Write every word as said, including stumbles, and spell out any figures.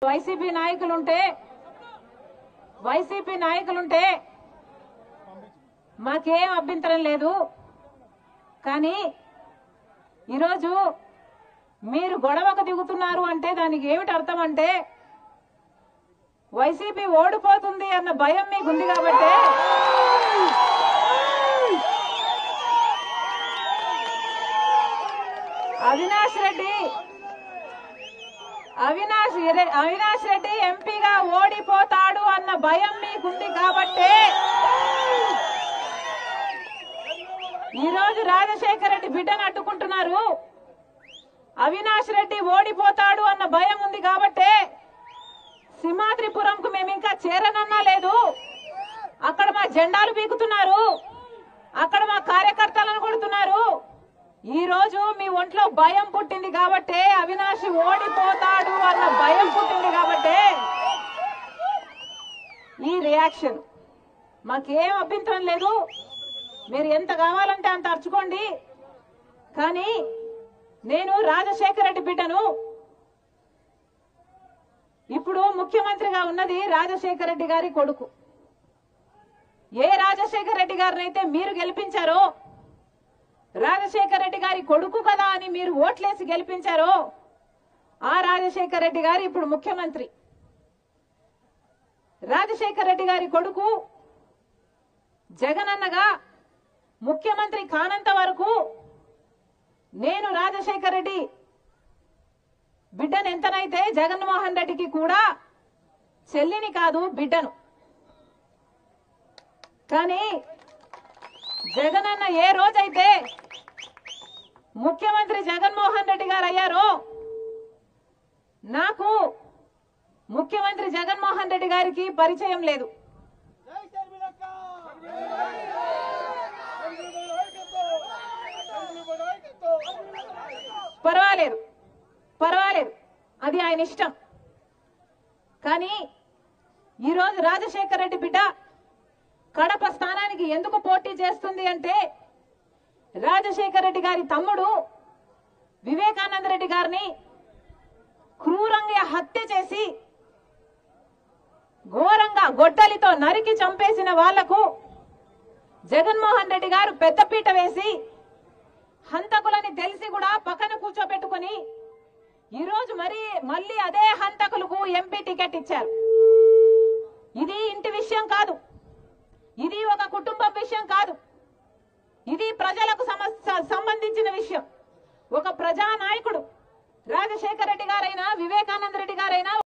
YCP నాయకులుంటే YCP నాయకులుంటే మాకేం అభ్యంతరం లేదు. కానీ ఈరోజు మీరు గొడవకు దిగుతున్నారు అంటే దానికి ఏమిటి అర్థం అంటే వైసీపీ ఓడిపోతుంది అన్న భయం మీకుంది కాబట్టి అవినాష్ రెడ్డి అవినాష్ అవినాష్ రెడ్డి ఎంపీగా ఓడిపోతాడు అన్న భయం మీకుంది కాబట్టి ఈరోజు రాజశేఖర రెడ్డి బిడ్డను అడ్డుకుంటున్నారు. అవినాష్ రెడ్డి ఓడిపోతాడు అన్న భయం ఉంది కాబట్టి సింహాద్రిపురంకు మేము ఇంకా చేరనన్నా లేదు. అక్కడ మా జెండాలు పీకుతున్నారు, అక్కడ మా కార్యకర్తలను కొడుతున్నారు. ఈ రోజు మీ ఒంట్లో భయం పుట్టింది కాబట్టి అవినాష్ ఓడిపోతాడు అన్న భయం పుట్టింది కాబట్టి ఈ రియాక్షన్. మాకేం అభ్యంతరం లేదు, మీరు ఎంత కావాలంటే అంత అర్చుకోండి. కానీ నేను రాజశేఖర రెడ్డి బిడ్డను. ఇప్పుడు ముఖ్యమంత్రిగా ఉన్నది రాజశేఖర రెడ్డి గారి కొడుకు. ఏ రాజశేఖర రెడ్డి గారిని అయితే మీరు గెలిపించారో, రాజశేఖర రెడ్డి గారి కొడుకు కదా అని మీరు ఓట్లేసి గెలిపించారో ఆ రాజశేఖర రెడ్డి గారు ఇప్పుడు ముఖ్యమంత్రి. రాజశేఖర రెడ్డి గారి కొడుకు జగనన్నగా ముఖ్యమంత్రి కానంత వరకు నేను రాజశేఖర రెడ్డి బిడ్డను ఎంతనైతే జగన్మోహన్ రెడ్డికి కూడా చెల్లిని కాదు బిడ్డను. కానీ జగనన్న ఏ రోజైతే ముఖ్యమంత్రి జగన్మోహన్ రెడ్డి గారు అయ్యారో నాకు ముఖ్యమంత్రి జగన్మోహన్ రెడ్డి గారికి పరిచయం లేదు. పర్వాలేదు పర్వాలేదు అది ఆయన ఇష్టం. కానీ ఈరోజు రాజశేఖర రెడ్డి బిడ్డ కడప స్థానానికి ఎందుకు పోటీ చేస్తుంది అంటే రాజశేఖర రెడ్డి గారి తమ్ముడు వివేకానంద రెడ్డి గారిని క్రూరంగా హత్య చేసి ఘోరంగా గొడ్డలితో నరికి చంపేసిన వాళ్లకు జగన్మోహన్ రెడ్డి గారు పెద్దపీట వేసి హంతకులని తెలిసి కూడా పక్కన కూర్చోబెట్టుకుని ఈరోజు మరి మళ్ళీ అదే హంతకులకు ఎంపీ టికెట్ ఇచ్చారు. ఇది ఇంటి విషయం కాదు, ఇది ఒక కుటుంబం విషయం కాదు, ఇది ప్రజలకు సంబంధించిన విషయం. ఒక ప్రజానాయకుడు రాజశేఖర రెడ్డి గారైనా వివేకానంద రెడ్డి గారైనా